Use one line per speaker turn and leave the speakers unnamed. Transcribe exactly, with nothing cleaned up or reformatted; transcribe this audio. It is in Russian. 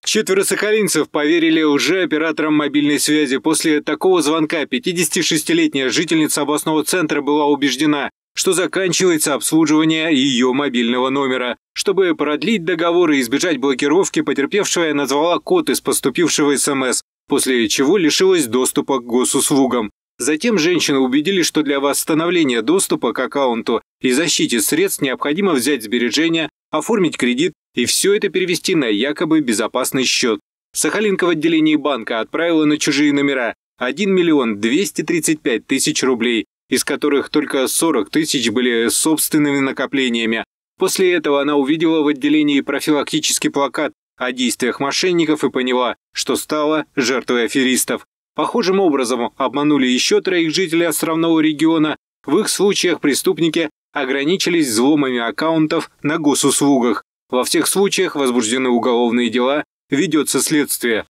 Четверо сахалинцев поверили уже операторам мобильной связи. После такого звонка пятидесятишестилетняя жительница областного центра была убеждена, что заканчивается обслуживание ее мобильного номера. Чтобы продлить договор и избежать блокировки, потерпевшая назвала код из поступившего СМС, после чего лишилась доступа к госуслугам. Затем женщину убедили, что для восстановления доступа к аккаунту и защите средств необходимо взять сбережения, оформить кредит и все это перевести на якобы безопасный счет. Сахалинка в отделении банка отправила на чужие номера один миллион двести тридцать пять тысяч рублей, из которых только сорок тысяч были собственными накоплениями. После этого она увидела в отделении профилактический плакат о действиях мошенников и поняла, что стала жертвой аферистов. Похожим образом обманули еще троих жителей островного региона. В их случаях преступники ограничились взломами аккаунтов на госуслугах. Во всех случаях возбуждены уголовные дела, ведется следствие.